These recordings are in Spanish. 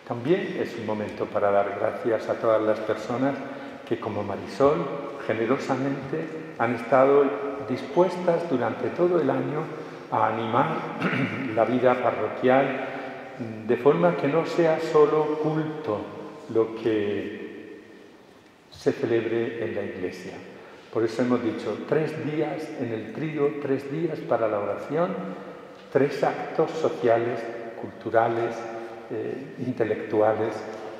También es un momento para dar gracias a todas las personas que, como Marisol, generosamente han estado dispuestas durante todo el año a animar la vida parroquial de forma que no sea solo culto lo que se celebre en la Iglesia. Por eso hemos dicho 3 días en el trío, 3 días para la oración, 3 actos sociales, culturales, intelectuales,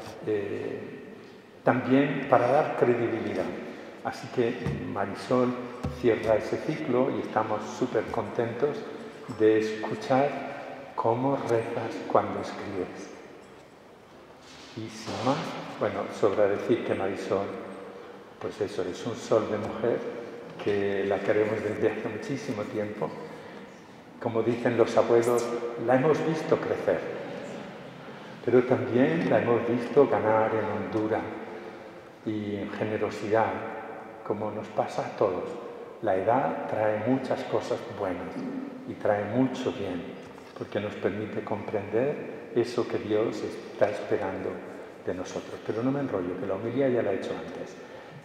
también para dar credibilidad. Así que Marisol cierra ese ciclo y estamos súper contentos de escuchar cómo rezas cuando escribes. Y sin más, bueno, sobra decir que Marisol, pues eso, es un sol de mujer, que la queremos desde hace muchísimo tiempo. Como dicen los abuelos, la hemos visto crecer, pero también la hemos visto ganar en hondura y en generosidad, como nos pasa a todos. La edad trae muchas cosas buenas y trae mucho bien, porque nos permite comprender eso que Dios está esperando de nosotros. Pero no me enrollo, que la homilía ya la he hecho antes.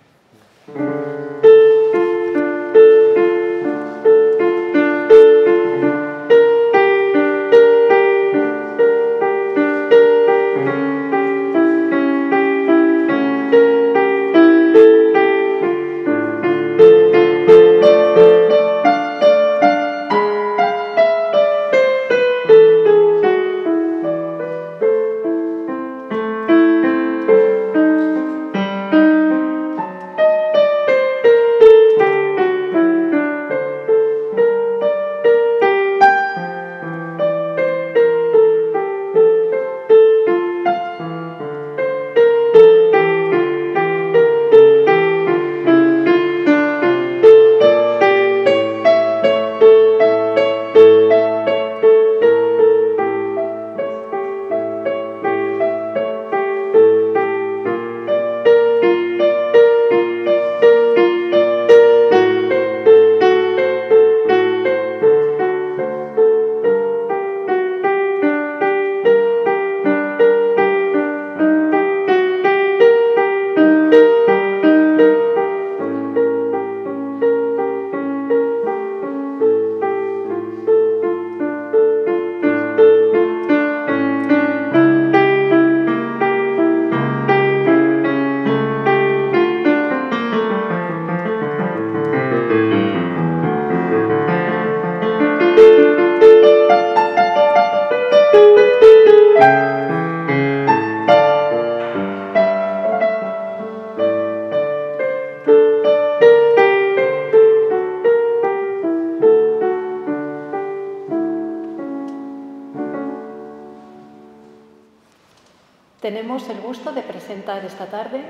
Tenemos el gusto de presentar esta tarde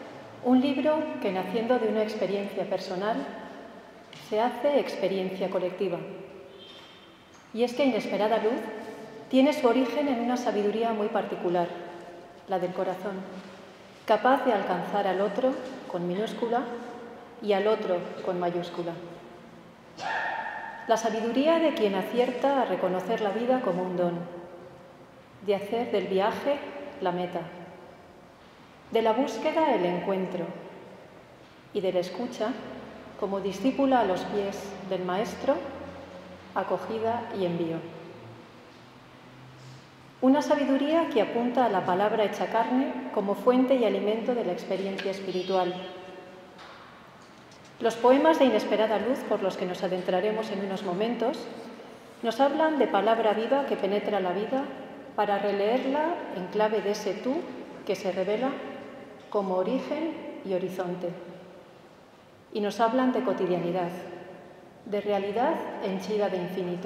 un libro que, naciendo de una experiencia personal, se hace experiencia colectiva. Y es que Inesperada Luz tiene su origen en una sabiduría muy particular, la del corazón, capaz de alcanzar al otro con minúscula y al otro con mayúscula. La sabiduría de quien acierta a reconocer la vida como un don, de hacer del viaje la meta, de la búsqueda el encuentro y de la escucha como discípula a los pies del Maestro, acogida y envío. Una sabiduría que apunta a la palabra hecha carne como fuente y alimento de la experiencia espiritual. Los poemas de Inesperada Luz, por los que nos adentraremos en unos momentos, nos hablan de palabra viva que penetra la vida para releerla en clave de ese tú que se revela como origen y horizonte. Y nos hablan de cotidianidad, de realidad henchida de infinito.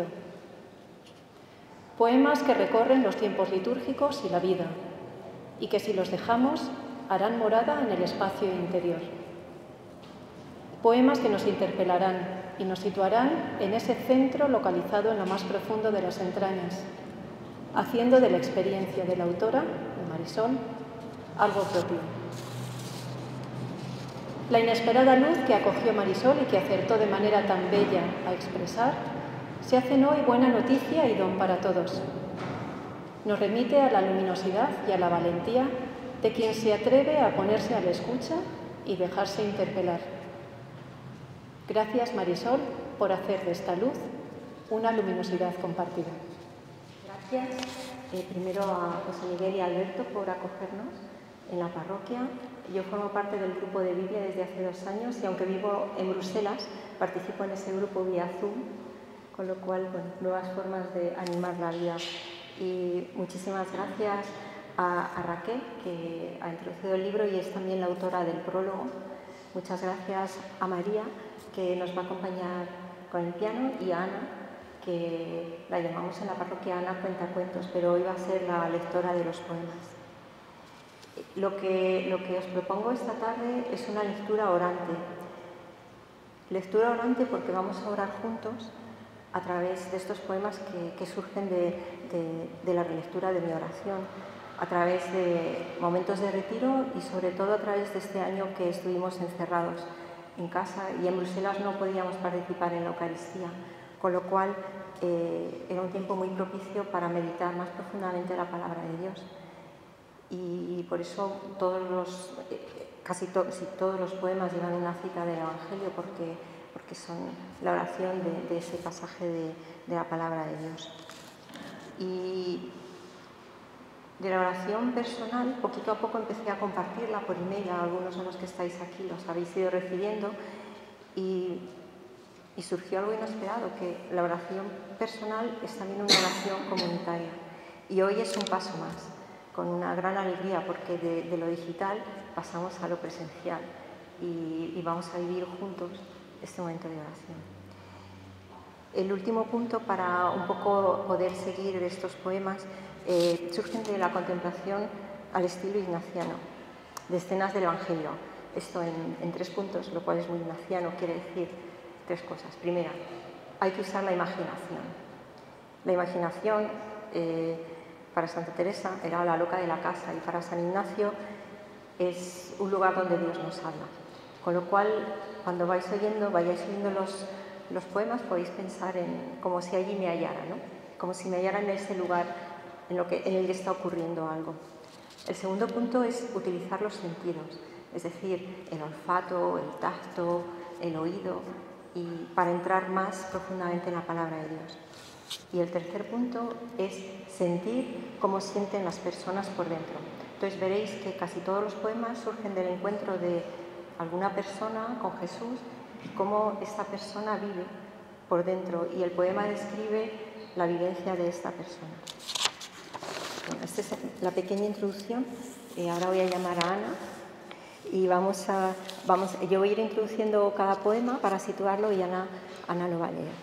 Poemas que recorren los tiempos litúrgicos y la vida, y que si los dejamos harán morada en el espacio interior. Poemas que nos interpelarán y nos situarán en ese centro localizado en lo más profundo de las entrañas, haciendo de la experiencia de la autora, de Marisol, algo propio. La inesperada luz que acogió Marisol y que acertó de manera tan bella a expresar, se hacen hoy buena noticia y don para todos. nos remite a la luminosidad y a la valentía de quien se atreve a ponerse a la escucha y dejarse interpelar. Gracias, Marisol, por hacer de esta luz una luminosidad compartida. Gracias primero a José Miguel y a Alberto por acogernos en la parroquia. Yo formo parte del grupo de Biblia desde hace 2 años y aunque vivo en Bruselas, participo en ese grupo vía Zoom, con lo cual, bueno, nuevas formas de animar la vida. Y muchísimas gracias a Raquel, que ha introducido el libro y es también la autora del prólogo. Muchas gracias a María, que nos va a acompañar con el piano, y a Ana, que la llamamos en la parroquia Ana Cuentacuentos, pero hoy va a ser la lectora de los poemas. Lo que os propongo esta tarde es una lectura orante. Lectura orante porque vamos a orar juntos a través de estos poemas que surgen de la relectura de mi oración, a través de momentos de retiro y sobre todo a través de este año que estuvimos encerrados en casa y en Bruselas no podíamos participar en la Eucaristía, con lo cual era un tiempo muy propicio para meditar más profundamente la palabra de Dios. Y por eso casi todos los poemas llevan una cita del Evangelio porque son la oración de ese pasaje de la palabra de Dios. Y de la oración personal, poquito a poco empecé a compartirla por email, a algunos de los que estáis aquí los habéis ido recibiendo, y surgió algo inesperado, que la oración personal es también una oración comunitaria. Y hoy es un paso más, con una gran alegría, porque de lo digital pasamos a lo presencial y vamos a vivir juntos este momento de oración. El último punto, para un poco poder seguir estos poemas, surgen de la contemplación al estilo ignaciano, de escenas del Evangelio. Esto en 3 puntos, lo cual es muy ignaciano, quiere decir 3 cosas. Primera, hay que usar la imaginación. La imaginación, para Santa Teresa, era la loca de la casa, y para San Ignacio es un lugar donde Dios nos habla. Con lo cual, cuando vayáis oyendo los poemas, podéis pensar en como si allí me hallara, ¿no? Como si me hallara en ese lugar en el que está ocurriendo algo. El segundo punto es utilizar los sentidos, es decir, el olfato, el tacto, el oído, y para entrar más profundamente en la palabra de Dios. Y el tercer punto es sentir cómo sienten las personas por dentro. Entonces veréis que casi todos los poemas surgen del encuentro de alguna persona con Jesús y cómo esta persona vive por dentro, y el poema describe la vivencia de esta persona. Bueno, esta es la pequeña introducción. Ahora voy a llamar a Ana y yo voy a ir introduciendo cada poema para situarlo y Ana lo va a leer.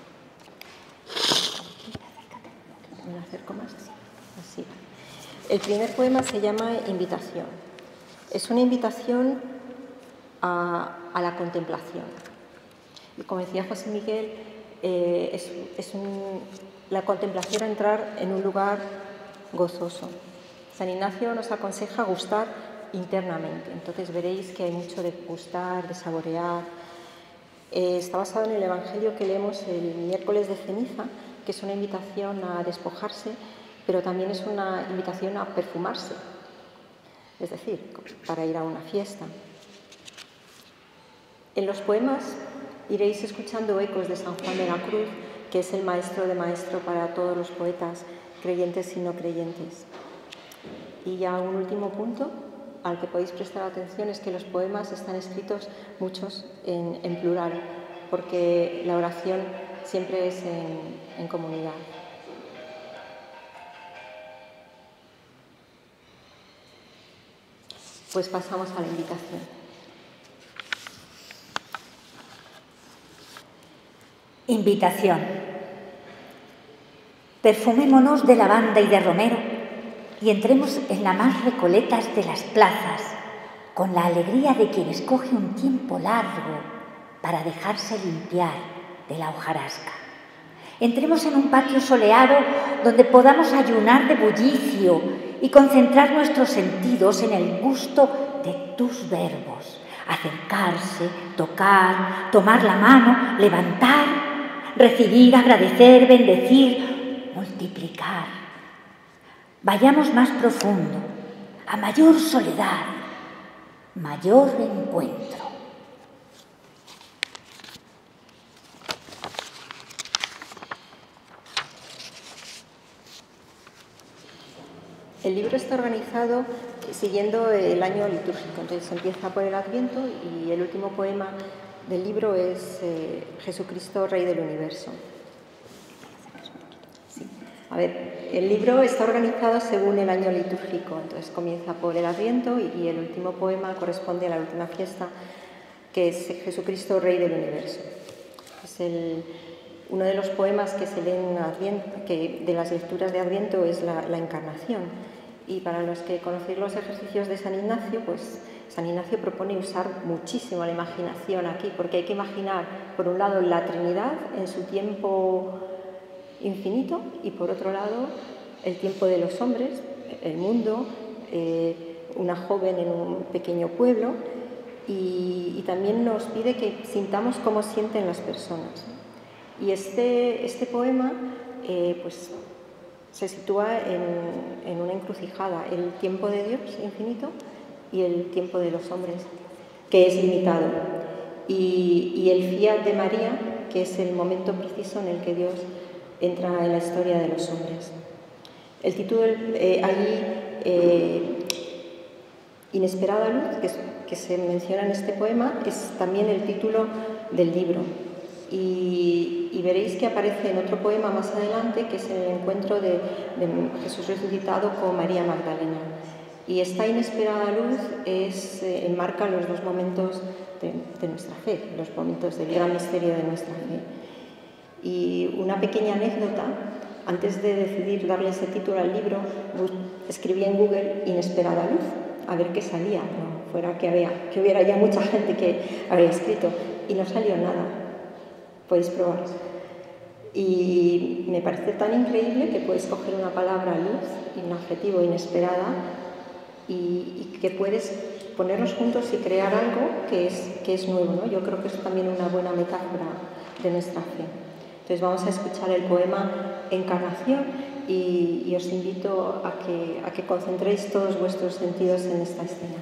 ¿Me lo acerco más? Así. El primer poema se llama Invitación. Es una invitación a la contemplación. Y como decía José Miguel, la contemplación a entrar en un lugar gozoso. San Ignacio nos aconseja gustar internamente, entonces veréis que hay mucho de gustar, de saborear. Está basado en el Evangelio que leemos el miércoles de ceniza, que es una invitación a despojarse, pero también es una invitación a perfumarse, es decir, para ir a una fiesta. En los poemas iréis escuchando ecos de San Juan de la Cruz, que es el maestro de maestro para todos los poetas, creyentes y no creyentes. Y ya un último punto al que podéis prestar atención es que los poemas están escritos muchos en plural, porque la oración siempre es en comunidad. Pues pasamos a la invitación. Invitación. Perfumémonos de lavanda y de romero y entremos en las más recoletas de las plazas con la alegría de quien escoge un tiempo largo para dejarse limpiar de la hojarasca. Entremos en un patio soleado donde podamos ayunar de bullicio y concentrar nuestros sentidos en el gusto de tus verbos. Acercarse, tocar, tomar la mano, levantar, recibir, agradecer, bendecir, multiplicar. Vayamos más profundo, a mayor soledad, mayor encuentro. El libro está organizado siguiendo el año litúrgico, entonces empieza por el Adviento y el último poema del libro es Jesucristo, Rey del Universo. Sí. A ver, el libro está organizado según el año litúrgico, entonces comienza por el Adviento y el último poema corresponde a la última fiesta, que es Jesucristo, Rey del Universo. Es uno de los poemas que se leen en Adviento, que de las lecturas de Adviento es la Encarnación. Y para los que conocéis los ejercicios de San Ignacio, pues San Ignacio propone usar muchísimo la imaginación aquí, porque hay que imaginar, por un lado, la Trinidad en su tiempo infinito y, por otro lado, el tiempo de los hombres, el mundo, una joven en un pequeño pueblo, y también nos pide que sintamos cómo sienten las personas. Y este poema, pues, se sitúa en una encrucijada, el tiempo de Dios infinito y el tiempo de los hombres, que es limitado, y el fiat de María, que es el momento preciso en el que Dios entra en la historia de los hombres. El título allí, Inesperada Luz, que se menciona en este poema, es también el título del libro. Y veréis que aparece en otro poema más adelante, que es el encuentro de Jesús resucitado con María Magdalena. Y esta inesperada luz enmarca los dos momentos de nuestra fe, los momentos del gran misterio de nuestra fe. Y una pequeña anécdota: antes de decidir darle ese título al libro, escribí en Google Inesperada Luz, a ver qué salía, no fuera que hubiera ya mucha gente que había escrito, y no salió nada. Podéis probar. Y me parece tan increíble que puedes coger una palabra luz y un adjetivo inesperada y que puedes ponernos juntos y crear algo que es nuevo, ¿no? Yo creo que es también una buena metáfora de nuestra fe. Entonces vamos a escuchar el poema Encarnación y os invito a que concentréis todos vuestros sentidos en esta escena.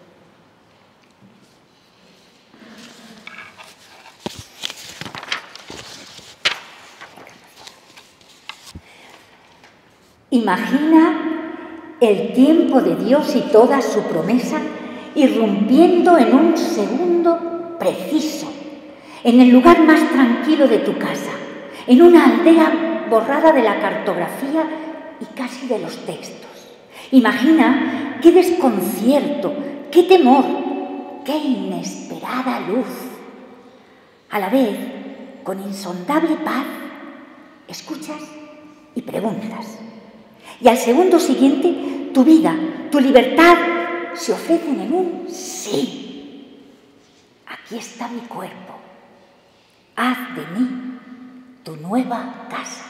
Imagina el tiempo de Dios y toda su promesa irrumpiendo en un segundo preciso, en el lugar más tranquilo de tu casa, en una aldea borrada de la cartografía y casi de los textos. Imagina qué desconcierto, qué temor, qué inesperada luz. A la vez, con insondable paz, escuchas y preguntas. Y al segundo siguiente, tu vida, tu libertad se ofrecen en un sí. Aquí está mi cuerpo. Haz de mí tu nueva casa.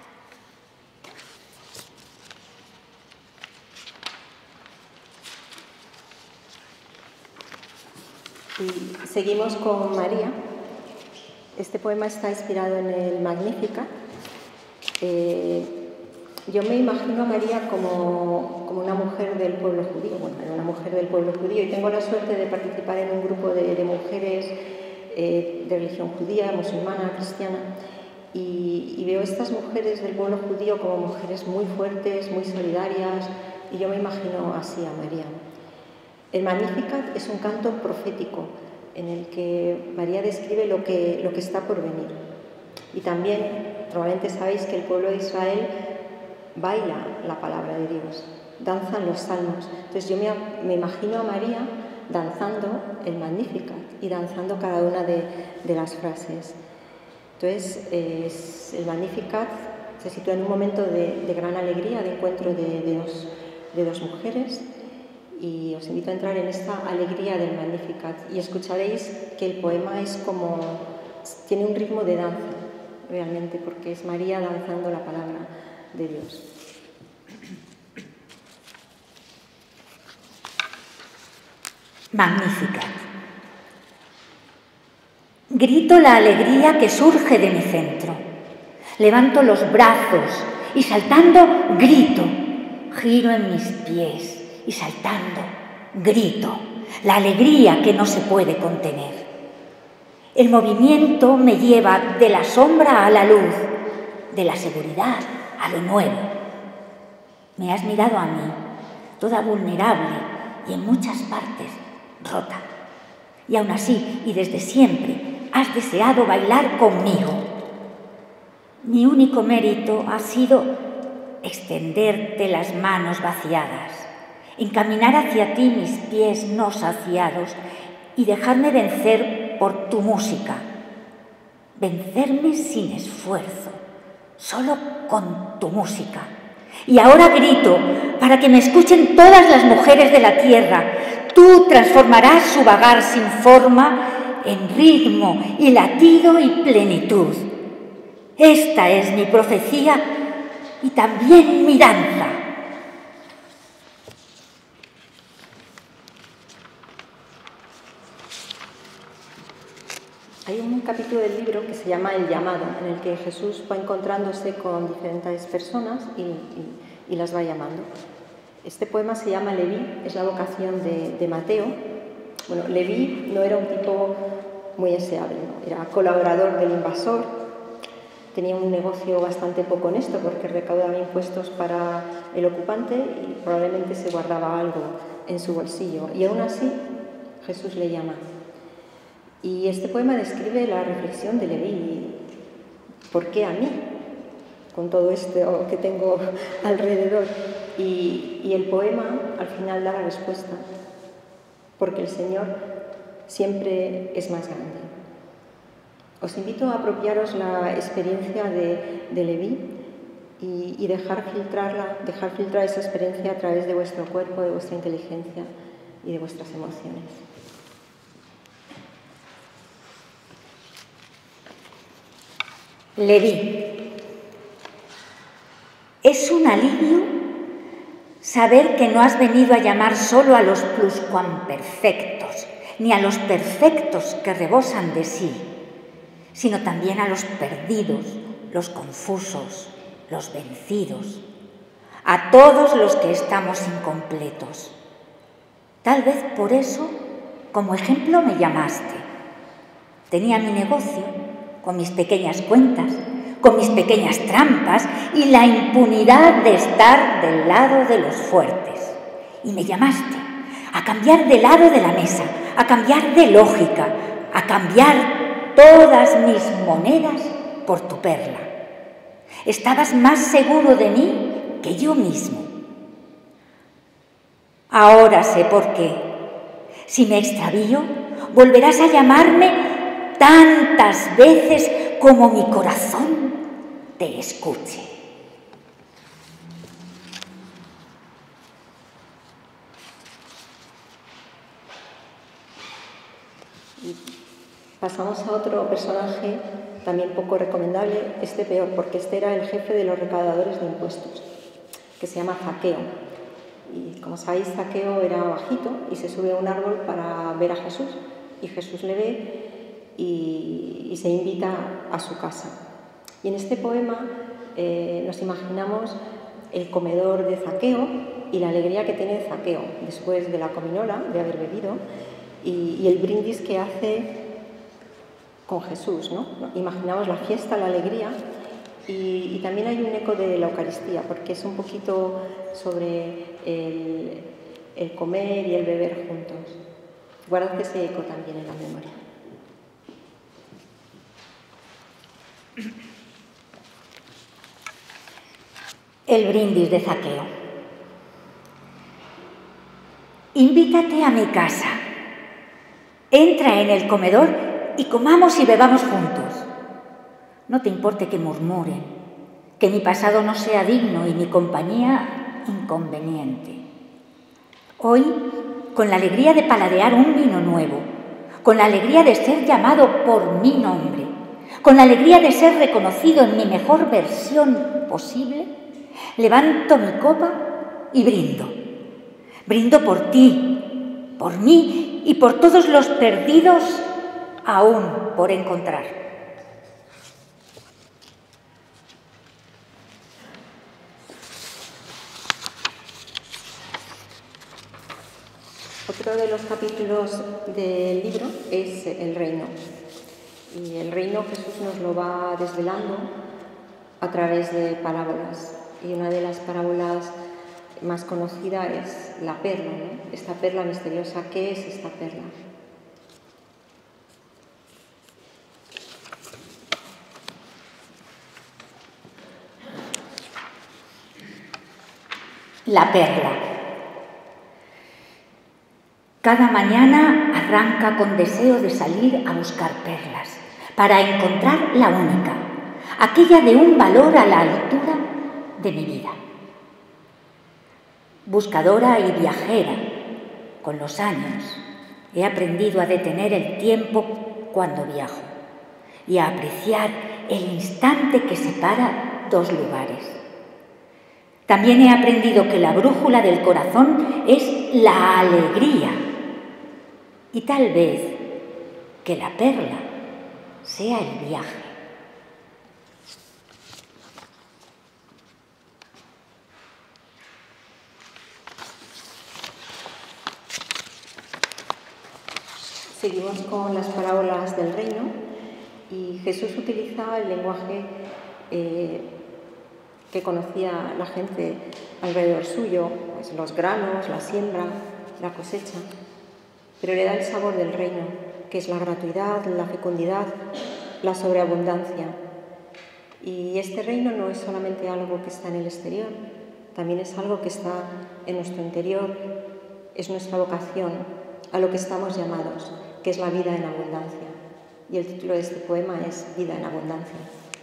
Y seguimos con María. Este poema está inspirado en el Magnificat. Yo me imagino a María como una mujer del pueblo judío, una mujer del pueblo judío, y tengo la suerte de participar en un grupo de mujeres de religión judía, musulmana, cristiana, y veo a estas mujeres del pueblo judío como mujeres muy fuertes, muy solidarias, y yo me imagino así a María. El Magnificat es un canto profético en el que María describe lo que está por venir. Y también, probablemente sabéis que el pueblo de Israel baila la palabra de Dios, danzan los salmos. Entonces yo me imagino a María danzando el Magnificat y danzando cada una de las frases. Entonces el Magnificat se sitúa en un momento de gran alegría, de encuentro de dos mujeres, y os invito a entrar en esta alegría del Magnificat y escucharéis que el poema tiene un ritmo de danza, realmente, porque es María danzando la palabra de Dios. Magnificat. Grito la alegría que surge de mi centro. Levanto los brazos y saltando grito. giro en mis pies y saltando, grito, la alegría que no se puede contener. El movimiento me lleva de la sombra a la luz, de la seguridad a lo nuevo. Me has mirado a mí, toda vulnerable y en muchas partes rota. Y aún así, y desde siempre, has deseado bailar conmigo. Mi único mérito ha sido extenderte las manos vaciadas, encaminar hacia ti mis pies no saciados y dejarme vencer por tu música. Vencerme sin esfuerzo, solo con tu música. Y ahora grito para que me escuchen todas las mujeres de la tierra. Tú transformarás su vagar sin forma en ritmo y latido y plenitud. Esta es mi profecía y también mi danza. Hay un capítulo del libro que se llama El llamado, en el que Jesús va encontrándose con diferentes personas y las va llamando. Este poema se llama Leví, es la vocación de Mateo. Bueno, Leví no era un tipo muy deseable, ¿no? Era colaborador del invasor, tenía un negocio bastante poco honesto porque recaudaba impuestos para el ocupante y probablemente se guardaba algo en su bolsillo. Y aún así, Jesús le llama. Y este poema describe la reflexión de Leví. ¿Por qué a mí? Con todo esto que tengo alrededor. Y el poema al final da la respuesta. Porque el Señor siempre es más grande. Os invito a apropiaros la experiencia de Leví y dejar filtrar esa experiencia a través de vuestro cuerpo, de vuestra inteligencia y de vuestras emociones. Leví. Es un alivio saber que no has venido a llamar solo a los pluscuamperfectos, ni a los perfectos que rebosan de sí, sino también a los perdidos, los confusos, los vencidos, a todos los que estamos incompletos. Tal vez por eso, como ejemplo, me llamaste. Tenía mi negocio, con mis pequeñas cuentas, con mis pequeñas trampas y la impunidad de estar del lado de los fuertes. Y me llamaste a cambiar de lado de la mesa, a cambiar de lógica, a cambiar todas mis monedas por tu perla. Estabas más seguro de mí que yo mismo. Ahora sé por qué. Si me extravío, volverás a llamarme tantas veces como mi corazón te escuche. Y pasamos a otro personaje también poco recomendable, este peor, porque este era el jefe de los recaudadores de impuestos, que se llama Zaqueo. Y como sabéis, Zaqueo era bajito y se sube a un árbol para ver a Jesús. Y Jesús le ve y se invita a su casa. Y en este poema nos imaginamos el comedor de Zaqueo y la alegría que tiene Zaqueo después de la cominola, de haber bebido, y el brindis que hace con Jesús, ¿no? Imaginamos la fiesta, la alegría, y también hay un eco de la Eucaristía, porque es un poquito sobre el comer y el beber juntos. Guardad ese eco también en la memoria. El brindis de Zaqueo. Invítate a mi casa. Entra en el comedor y comamos y bebamos juntos. No te importe que murmuren, que mi pasado no sea digno y mi compañía inconveniente. Hoy, con la alegría de paladear un vino nuevo, con la alegría de ser llamado por mi nombre, con la alegría de ser reconocido en mi mejor versión posible, levanto mi copa y brindo. Brindo por ti, por mí y por todos los perdidos aún por encontrar. Otro de los capítulos del libro es el reino. Y el reino Jesús nos lo va desvelando a través de parábolas. Y una de las parábolas más conocidas es la perla, ¿no? Esta perla misteriosa. ¿Qué es esta perla? La perla. Cada mañana arranca con deseo de salir a buscar perlas, para encontrar la única, aquella de un valor a la altura de mi vida. Buscadora y viajera, con los años he aprendido a detener el tiempo cuando viajo y a apreciar el instante que separa dos lugares. También he aprendido que la brújula del corazón es la alegría y tal vez que la perla sea el viaje. Seguimos con las parábolas del reino y Jesús utiliza el lenguaje que conocía la gente alrededor suyo, pues los granos, la siembra, la cosecha, pero le da el sabor del reino, que es la gratuidad, la fecundidad, la sobreabundancia. Y este reino no es solamente algo que está en el exterior, también es algo que está en nuestro interior, es nuestra vocación, a lo que estamos llamados, que es la vida en abundancia. Y el título de este poema es Vida en abundancia.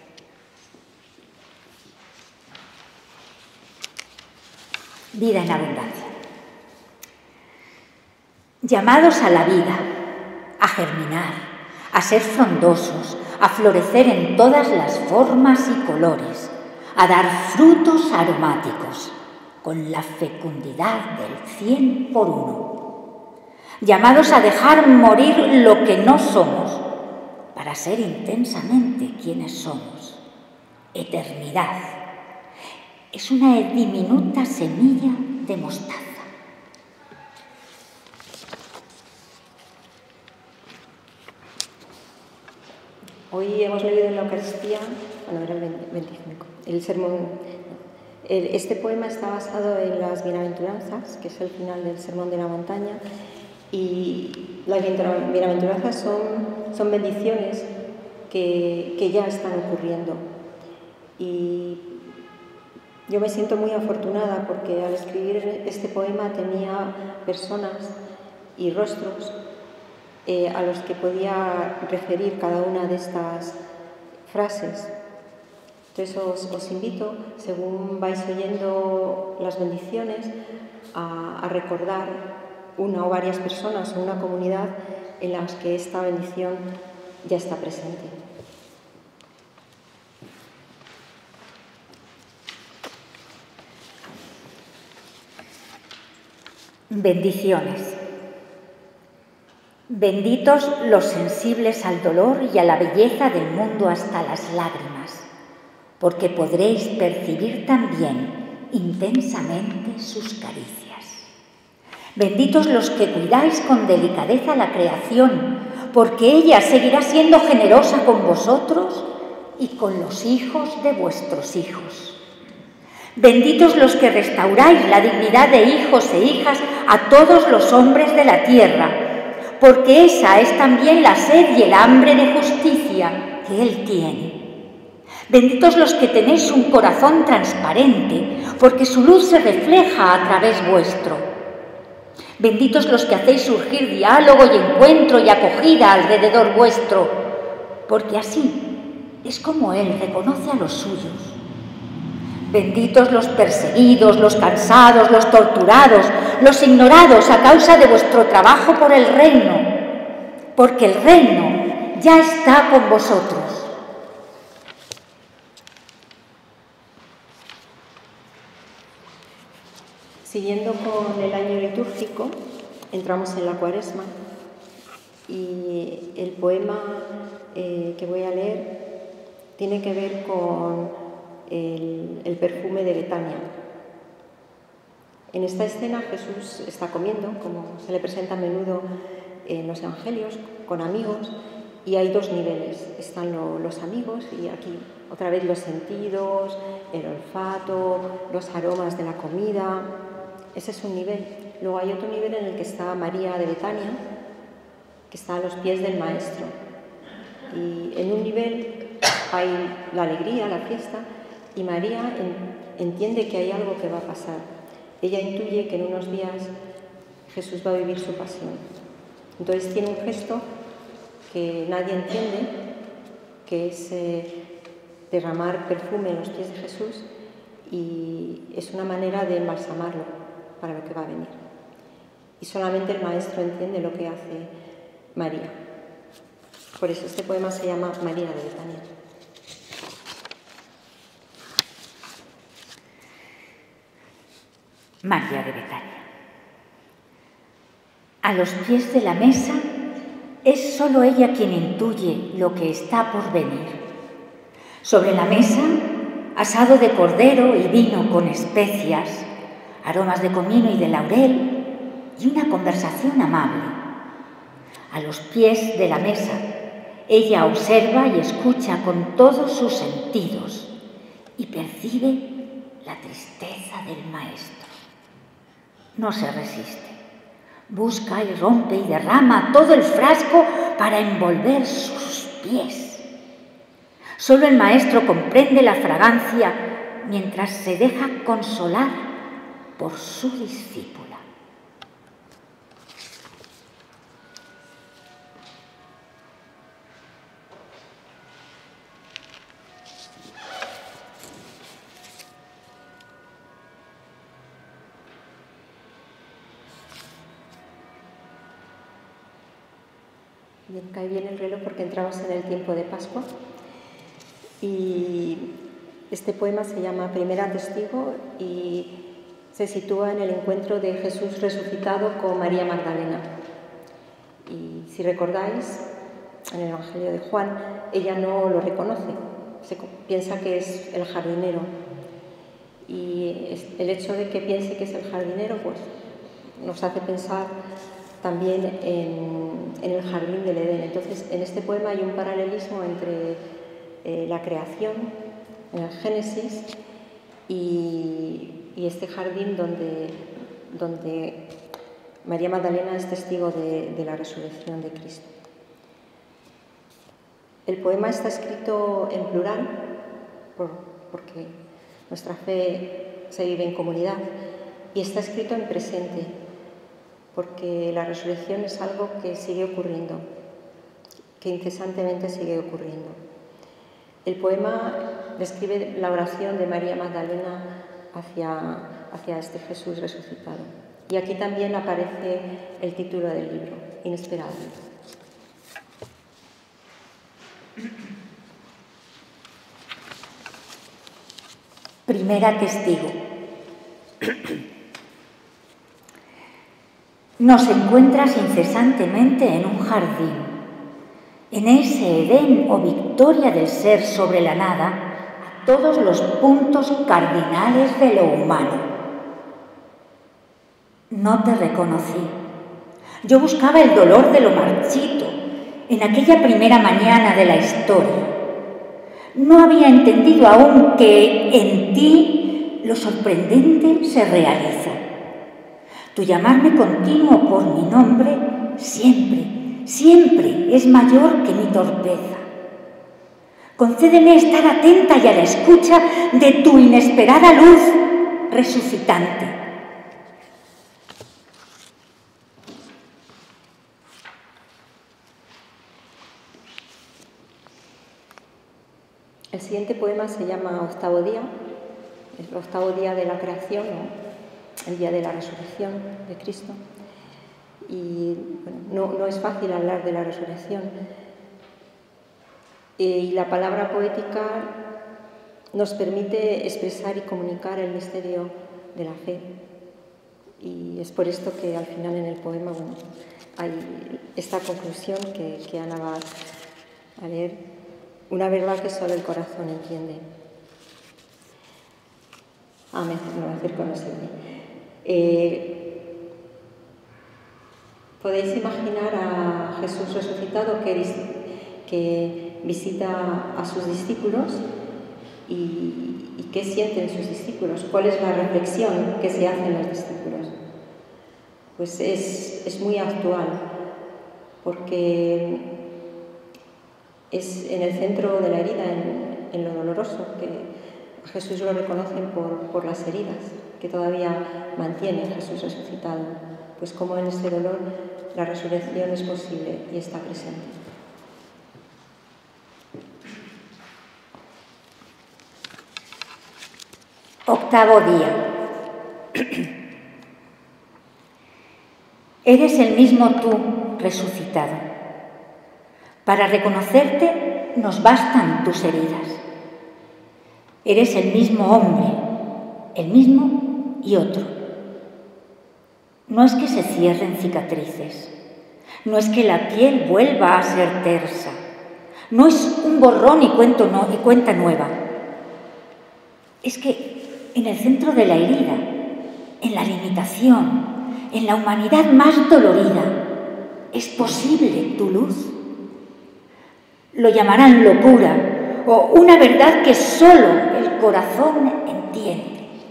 Vida en abundancia. Llamados a la vida, a germinar, a ser frondosos, a florecer en todas las formas y colores, a dar frutos aromáticos, con la fecundidad del 100 por 1. Llamados a dejar morir lo que no somos, para ser intensamente quienes somos. Eternidad. Es una diminuta semilla de mostaza. Hoy hemos leído en la Eucaristía, bueno, era el 25, el sermón. Este poema está basado en las bienaventuranzas, que es el final del Sermón de la Montaña, y las bienaventuranzas son bendiciones que ya están ocurriendo. Y yo me siento muy afortunada porque al escribir este poema tenía personas y rostros a los que podía referir cada una de estas frases. Entonces os invito, según vais oyendo las bendiciones, a recordar una o varias personas o una comunidad en las que esta bendición ya está presente. Bendiciones. Benditos los sensibles al dolor y a la belleza del mundo hasta las lágrimas, porque podréis percibir también intensamente sus caricias. Benditos los que cuidáis con delicadeza la creación, porque ella seguirá siendo generosa con vosotros y con los hijos de vuestros hijos. Benditos los que restauráis la dignidad de hijos e hijas a todos los hombres de la tierra, porque esa es también la sed y el hambre de justicia que Él tiene. Benditos los que tenéis un corazón transparente, porque su luz se refleja a través vuestro. Benditos los que hacéis surgir diálogo y encuentro y acogida alrededor vuestro, porque así es como Él reconoce a los suyos. Benditos los perseguidos, los cansados, los torturados, los ignorados a causa de vuestro trabajo por el reino, porque el reino ya está con vosotros. Siguiendo con el año litúrgico, entramos en la Cuaresma y el poema que voy a leer tiene que ver con el perfume de Betania. En esta escena Jesús está comiendo, como se le presenta a menudo en los evangelios, con amigos, y hay dos niveles. Están los amigos y aquí otra vez los sentidos, el olfato, los aromas de la comida. Ese es un nivel. Luego hay otro nivel en el que está María de Betania, que está a los pies del Maestro. Y en un nivel hay la alegría, la fiesta, y María entiende que hay algo que va a pasar. Ella intuye que en unos días Jesús va a vivir su pasión. Entonces tiene un gesto que nadie entiende, que es derramar perfume en los pies de Jesús, y es una manera de embalsamarlo para lo que va a venir. Y solamente el Maestro entiende lo que hace María. Por eso este poema se llama María de Betania. María de Betania. A los pies de la mesa es solo ella quien intuye lo que está por venir. Sobre la mesa, asado de cordero y vino con especias, aromas de comino y de laurel y una conversación amable. A los pies de la mesa, ella observa y escucha con todos sus sentidos y percibe la tristeza del Maestro. No se resiste. Busca y rompe y derrama todo el frasco para envolver sus pies. Solo el Maestro comprende la fragancia mientras se deja consolar por su discípula. Bien, cae bien el reloj porque entramos en el tiempo de Pascua. Y este poema se llama Primera Testigo y se sitúa en el encuentro de Jesús resucitado con María Magdalena. Y si recordáis, en el Evangelio de Juan, ella no lo reconoce, piensa que es el jardinero. Y el hecho de que piense que es el jardinero, pues nos hace pensar también en el jardín del Edén. Entonces, en este poema hay un paralelismo entre la creación, en el Génesis, y este jardín donde María Magdalena es testigo de la resurrección de Cristo. El poema está escrito en plural, porque nuestra fe se vive en comunidad, y está escrito en presente, porque la resurrección es algo que sigue ocurriendo, que incesantemente sigue ocurriendo. El poema describe la oración de María Magdalena hacia este Jesús resucitado. Y aquí también aparece el título del libro, Inesperado. Primera testigo. Nos encuentras incesantemente en un jardín, en ese Edén o victoria del ser sobre la nada, a todos los puntos cardinales de lo humano. No te reconocí. Yo buscaba el dolor de lo marchito, en aquella primera mañana de la historia. No había entendido aún que en ti lo sorprendente se realiza. Tu llamarme continuo por mi nombre siempre, siempre es mayor que mi torpeza. Concédeme estar atenta y a la escucha de tu inesperada luz resucitante. El siguiente poema se llama Octavo Día, el octavo día de la creación, el día de la resurrección de Cristo. Y bueno, no es fácil hablar de la resurrección. Y la palabra poética nos permite expresar y comunicar el misterio de la fe. Y es por esto que al final en el poema hay esta conclusión que Ana va a leer, una verdad que solo el corazón entiende. Me acerco, no sé. Podéis imaginar a Jesús resucitado que visita a sus discípulos y qué sienten sus discípulos, cuál es la reflexión que se hace en los discípulos. Pues es muy actual, porque es en el centro de la herida, en lo doloroso, que a Jesús lo reconocen por las heridas que todavía mantiene Jesús resucitado. Pues como en este dolor la resurrección es posible y está presente. Octavo día. Eres el mismo tú resucitado. Para reconocerte nos bastan tus heridas. Eres el mismo hombre, el mismo y otro. No es que se cierren cicatrices, no es que la piel vuelva a ser tersa, no es un borrón y cuenta nueva. Es que en el centro de la herida, en la limitación, en la humanidad más dolorida, es posible tu luz. Lo llamarán locura o una verdad que solo el corazón entiende.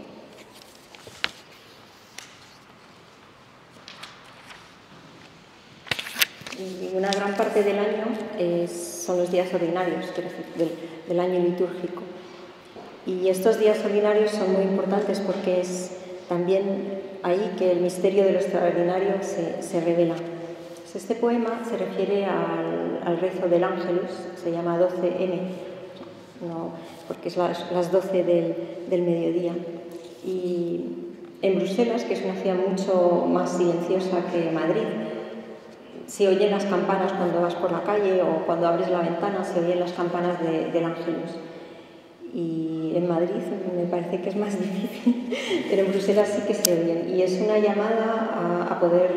Y una gran parte del año son los días ordinarios, del año litúrgico. Y estos días ordinarios son muy importantes porque es también ahí que el misterio de lo extraordinario se revela. Pues este poema se refiere al rezo del Ángelus, se llama 12M, no, porque es las 12 del mediodía. Y en Bruselas, que es una ciudad mucho más silenciosa que Madrid, se oyen las campanas cuando vas por la calle o cuando abres la ventana, se oyen las campanas del Ángelus. Y en Madrid me parece que es más difícil, pero en Bruselas sí que se oyen. Y es una llamada a poder,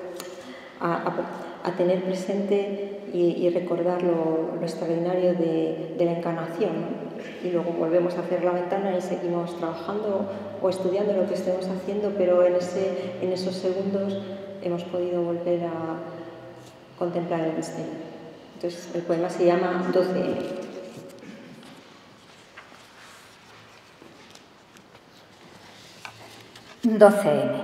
a tener presente y recordar lo extraordinario de la encarnación, ¿no? Y luego volvemos a hacer la ventana y seguimos trabajando o estudiando lo que estemos haciendo, pero en esos segundos hemos podido volver a contemplar el misterio. Entonces el poema se llama 12M. 12M.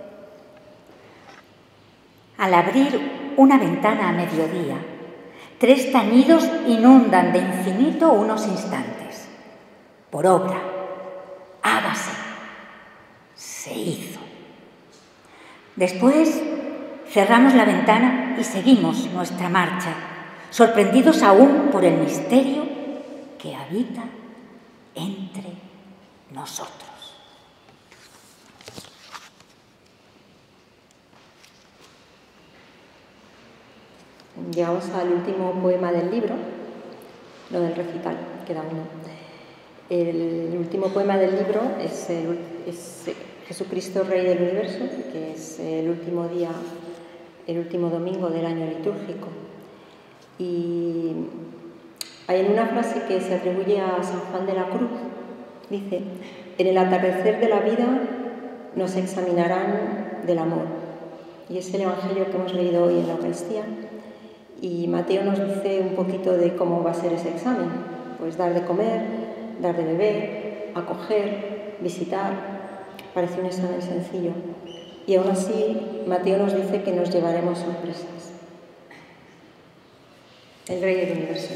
Al abrir una ventana a mediodía, 3 tañidos inundan de infinito unos instantes. Por obra, hágase, se hizo. Después cerramos la ventana y seguimos nuestra marcha, sorprendidos aún por el misterio que habita entre nosotros. Llegamos al último poema del libro, no del recital, queda uno. El último poema del libro es Jesucristo, Rey del Universo, que es el último día, el último domingo del año litúrgico. Y hay una frase que se atribuye a San Juan de la Cruz. Dice: en el atardecer de la vida nos examinarán del amor. Y es el Evangelio que hemos leído hoy en la Eucaristía. Y Mateo nos dice un poquito de cómo va a ser ese examen. Pues dar de comer, dar de beber, acoger, visitar. Parece un examen sencillo. Y aún así, Mateo nos dice que nos llevaremos sorpresas. El Rey del Universo.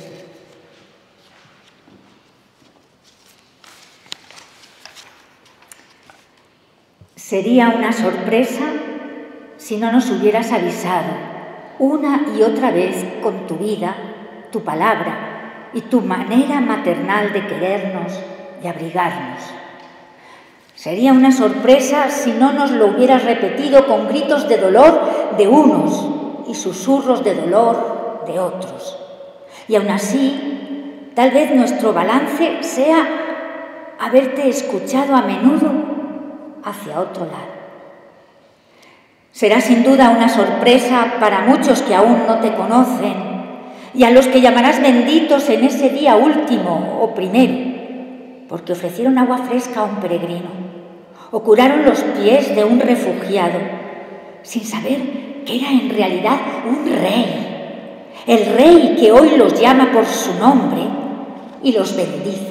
Sería una sorpresa si no nos hubieras avisado una y otra vez con tu vida, tu palabra y tu manera maternal de querernos y abrigarnos. Sería una sorpresa si no nos lo hubieras repetido con gritos de dolor de unos y susurros de dolor de otros. Y aún así, tal vez nuestro balance sea haberte escuchado a menudo hacia otro lado. Será sin duda una sorpresa para muchos que aún no te conocen y a los que llamarás benditos en ese día último o primero, porque ofrecieron agua fresca a un peregrino, o curaron los pies de un refugiado, sin saber que era en realidad un rey, el rey que hoy los llama por su nombre y los bendice.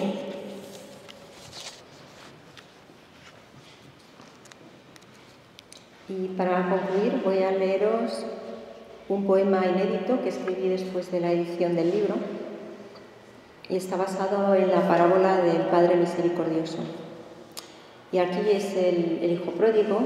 Y para concluir voy a leeros un poema inédito que escribí después de la edición del libro y está basado en la parábola del Padre Misericordioso. Y aquí es el hijo pródigo,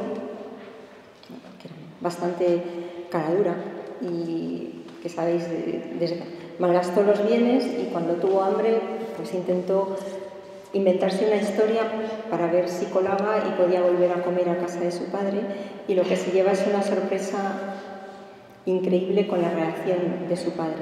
bastante cara dura y que sabéis, malgastó los bienes y cuando tuvo hambre pues intentó inventarse una historia para ver si colaba y podía volver a comer a casa de su padre, y lo que se lleva es una sorpresa increíble con la reacción de su padre.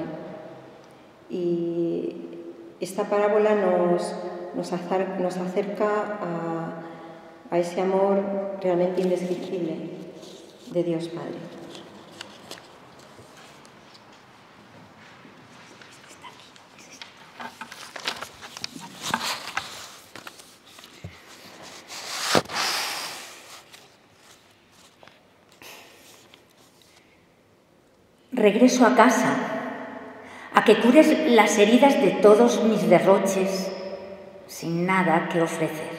Y esta parábola nos acerca a ese amor realmente indescriptible de Dios Padre. Regreso a casa, a que cures las heridas de todos mis derroches, sin nada que ofrecer.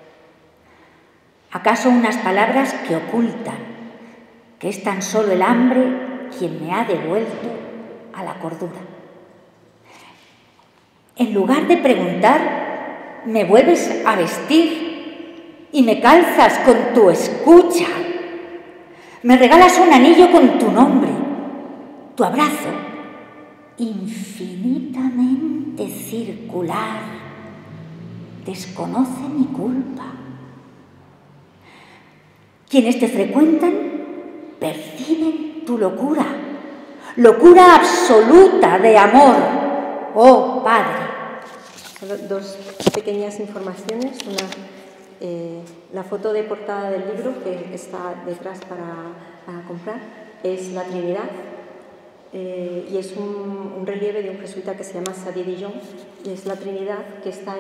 ¿Acaso unas palabras que ocultan que es tan solo el hambre quien me ha devuelto a la cordura? En lugar de preguntar, me vuelves a vestir y me calzas con tu escucha. Me regalas un anillo con tu nombre. Tu abrazo, infinitamente circular, desconoce mi culpa. Quienes te frecuentan perciben tu locura, locura absoluta de amor, oh Padre. Solo dos pequeñas informaciones. Una, la foto de portada del libro que está detrás para comprar es la Trinidad. Y es un relieve de un jesuita que se llama Xavier Dijon, y es la Trinidad que está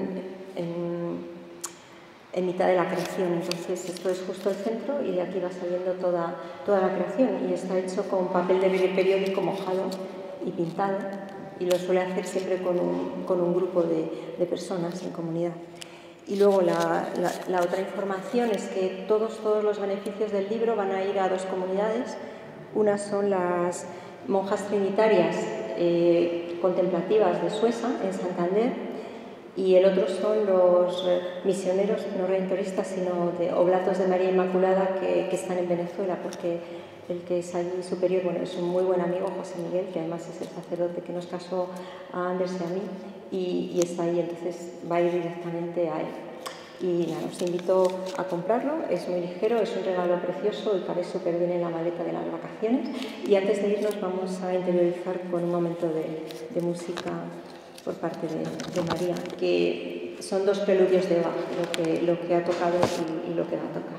en mitad de la creación. Entonces esto es justo el centro y de aquí va saliendo toda la creación, y está hecho con papel de periódico mojado y pintado, y lo suele hacer siempre con un grupo de personas en comunidad. Y luego la otra información es que todos los beneficios del libro van a ir a dos comunidades. Una son las monjas trinitarias contemplativas de Suesa, en Santander, y el otro son los misioneros, no redentoristas, sino de Oblatos de María Inmaculada, que están en Venezuela, porque el que es allí superior, bueno, es un muy buen amigo, José Miguel, que además es el sacerdote que nos casó a Anders y a mí, y está ahí, entonces va a ir directamente a él. Y nada, os invito a comprarlo, es muy ligero, es un regalo precioso y parece súper bien en la maleta de las vacaciones. Y antes de irnos vamos a interiorizar con un momento de música por parte de María, que son dos preludios de Bach, lo que ha tocado y lo que va a tocar.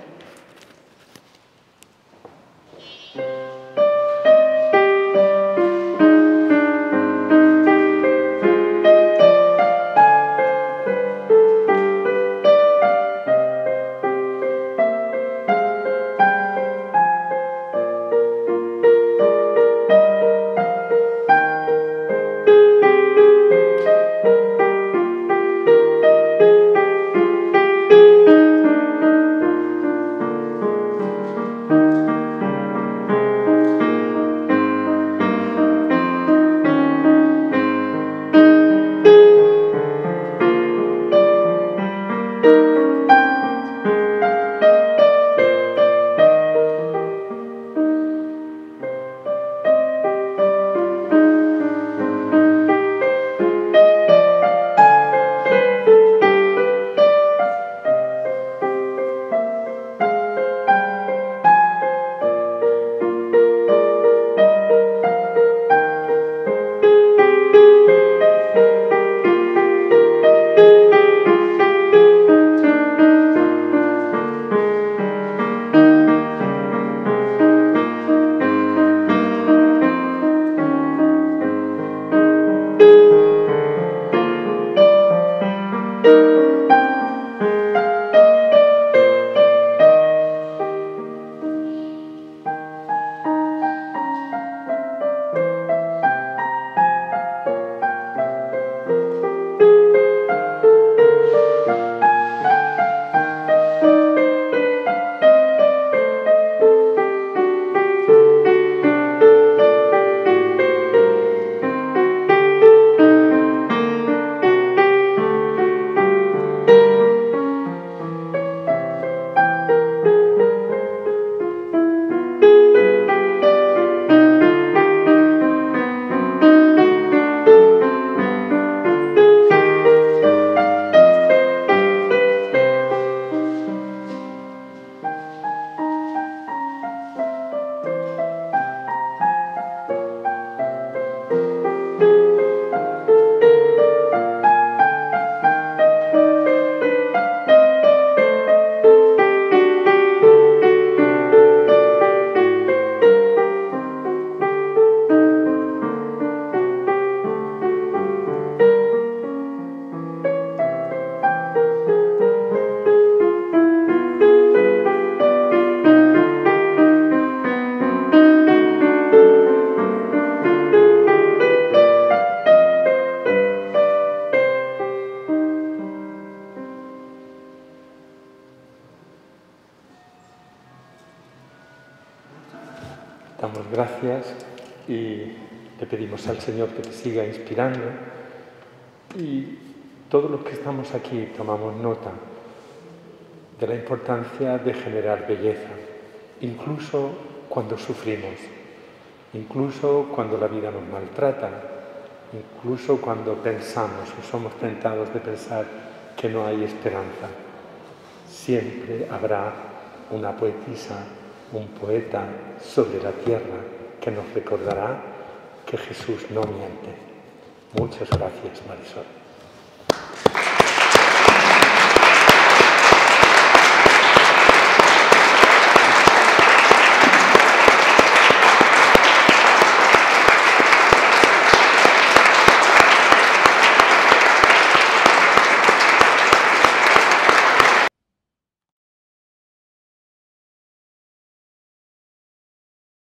damos gracias y le pedimos al Señor que te siga inspirando. Y todos los que estamos aquí tomamos nota de la importancia de generar belleza, incluso cuando sufrimos, incluso cuando la vida nos maltrata, incluso cuando pensamos o somos tentados de pensar que no hay esperanza. Siempre habrá una poetisa, un poeta sobre la tierra que nos recordará que Jesús no miente. Muchas gracias, Marisol.